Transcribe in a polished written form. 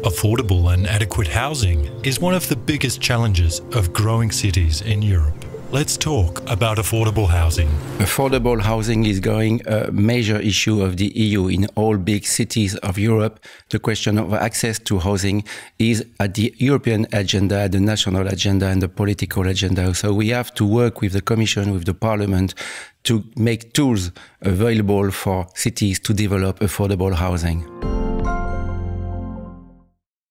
Affordable and adequate housing is one of the biggest challenges of growing cities in Europe. Let's talk about affordable housing. Affordable housing is going a major issue of the EU in all big cities of Europe. The question of access to housing is at the European agenda, the national agenda and the political agenda. So we have to work with the Commission, with the Parliament to make tools available for cities to develop affordable housing.